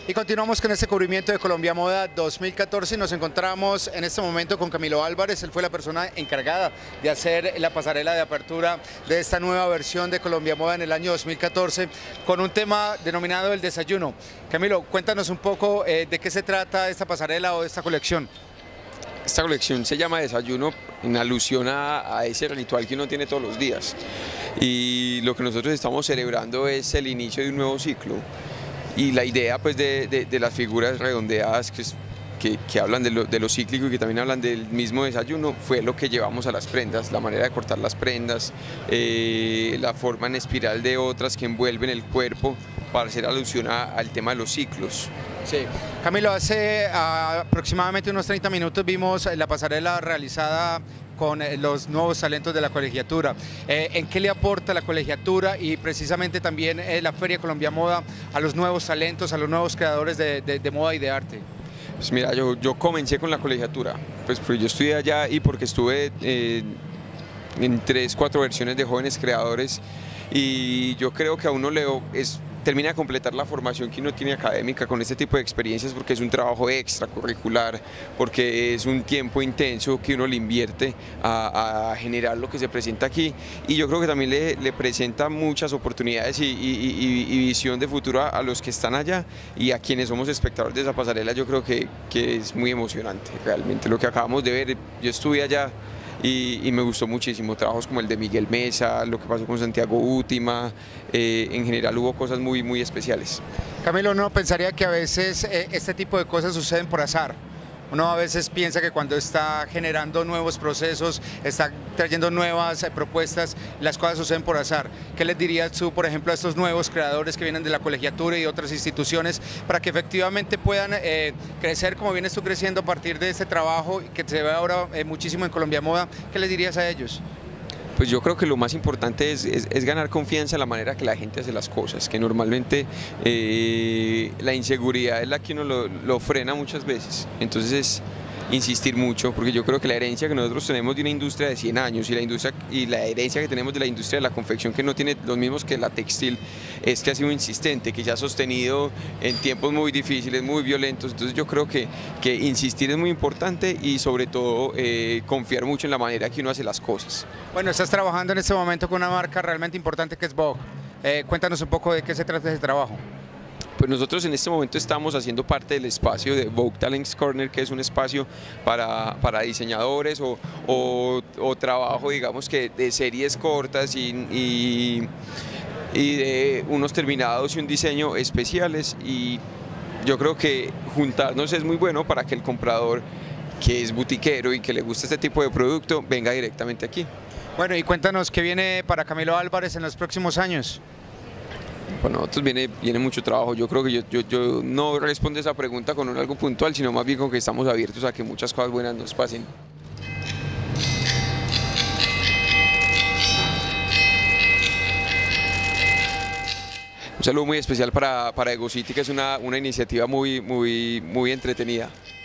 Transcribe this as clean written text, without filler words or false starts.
Y continuamos con este cubrimiento de Colombia Moda 2014 y nos encontramos en este momento con Camilo Álvarez. Él fue la persona encargada de hacer la pasarela de apertura de esta nueva versión de Colombia Moda en el año 2014 con un tema denominado el desayuno. Camilo, cuéntanos un poco de qué se trata esta pasarela o esta colección. Esta colección se llama Desayuno en alusión a ese ritual que uno tiene todos los días. Y lo que nosotros estamos celebrando es el inicio de un nuevo ciclo. Y la idea pues de las figuras redondeadas que hablan de lo cíclico y que también hablan del mismo desayuno fue lo que llevamos a las prendas, la manera de cortar las prendas, la forma en espiral de otras que envuelven el cuerpo para hacer alusión al tema de los ciclos. Sí. Camilo, hace aproximadamente unos 30 minutos vimos la pasarela realizada con los nuevos talentos de la colegiatura. ¿En qué le aporta la colegiatura y precisamente también la Feria Colombia Moda a los nuevos talentos, a los nuevos creadores de moda y de arte? Pues mira, yo comencé con la colegiatura, pues porque yo estudié allá y porque estuve en 3, 4 versiones de jóvenes creadores y yo creo que a uno termina de completar la formación que uno tiene académica con este tipo de experiencias porque es un trabajo extracurricular, porque es un tiempo intenso que uno le invierte a generar lo que se presenta aquí y yo creo que también le presenta muchas oportunidades y visión de futuro a los que están allá y a quienes somos espectadores de esa pasarela. Yo creo que es muy emocionante realmente lo que acabamos de ver. Yo estuve allá y me gustó muchísimo, trabajos como el de Miguel Mesa, lo que pasó con Santiago Útima, en general hubo cosas muy, muy especiales. Camilo, uno pensaría que a veces este tipo de cosas suceden por azar. Uno a veces piensa que cuando está generando nuevos procesos, está trayendo nuevas propuestas, las cosas suceden por azar. ¿Qué les dirías tú, por ejemplo, a estos nuevos creadores que vienen de la colegiatura y otras instituciones para que efectivamente puedan crecer como vienes tú creciendo a partir de este trabajo que se ve ahora muchísimo en Colombia Moda? ¿Qué les dirías a ellos? Pues yo creo que lo más importante es ganar confianza en la manera que la gente hace las cosas, que normalmente la inseguridad es la que uno lo frena muchas veces, entonces es insistir mucho, porque yo creo que la herencia que nosotros tenemos de una industria de 100 años y la herencia que tenemos de la industria de la confección, que no tiene los mismos que la textil, es que ha sido insistente, que se ha sostenido en tiempos muy difíciles, muy violentos. Entonces yo creo que insistir es muy importante y sobre todo confiar mucho en la manera que uno hace las cosas. Bueno, estás trabajando en este momento con una marca realmente importante que es Vogue. Cuéntanos un poco de qué se trata ese trabajo. Pues nosotros en este momento estamos haciendo parte del espacio de Vogue Talents Corner, que es un espacio para diseñadores o trabajo, digamos que de series cortas y de unos terminados y un diseño especiales, y yo creo que juntarnos es muy bueno para que el comprador que es butiquero y que le gusta este tipo de producto venga directamente aquí. Bueno, y cuéntanos qué viene para Camilo Álvarez en los próximos años. Para nosotros viene mucho trabajo. Yo creo que yo no respondo esa pregunta con algo puntual, sino más bien con que estamos abiertos a que muchas cosas buenas nos pasen. Un saludo muy especial para Ego City, que es una iniciativa muy entretenida.